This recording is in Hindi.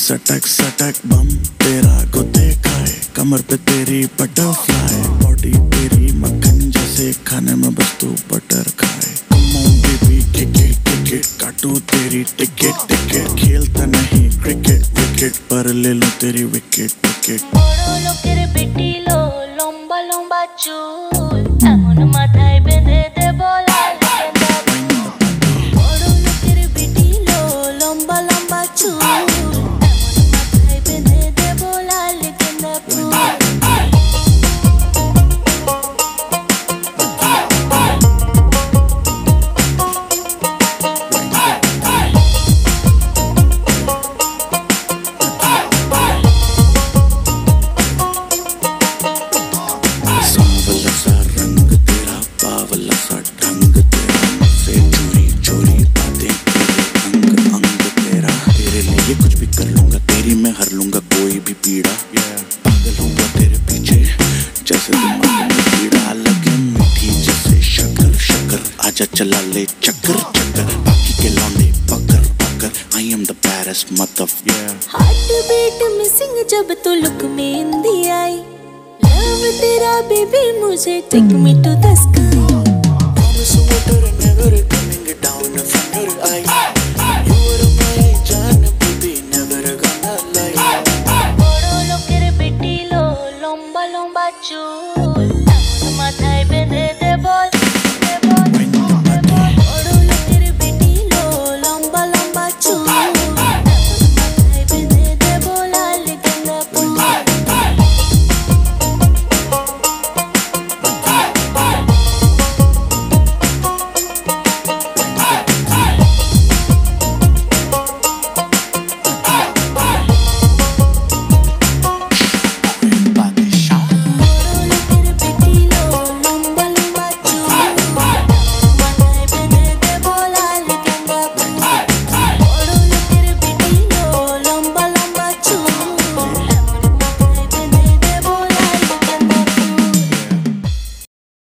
सटक सटक बम तेरा को खाए, कमर पे तेरी बटरफ्लाई, बॉडी तेरी मक्खन जैसे, खाने में बस तू बटर खाए। बेबी टिकट काटू तेरी टिकट टिकट, खेलता नहीं क्रिकेट विकेट, पर ले लो तेरी विकेट विकेट। बड़ो लोकेर बेटी लो लंबा लंबा चूल, एमन माथाय बेঁধে দেব লাল গেঁদা ফুল। बड़ो लोकेर बेटी लो लंबा लंबा चूल, एमन माथाय বেঁধে দেব লাল গেঁদা ফুল। ये कुछ भी कर लूंगा, तेरी मैं हर लूंगा कोई भी पीड़ा। पागल हुआ तेरे पीछे जैसे दिमाग में कीड़ा, लगे मीठी जैसे शक्कर शक्कर, आजा चला ले चक्कर चक्कर, बाकी के लौंडे पकड़ पकड़, I am the baddest mother. Heart beat missing जब तू लुक में हिंदी आई, लव तेरा बेबी मुझे take me to the sky.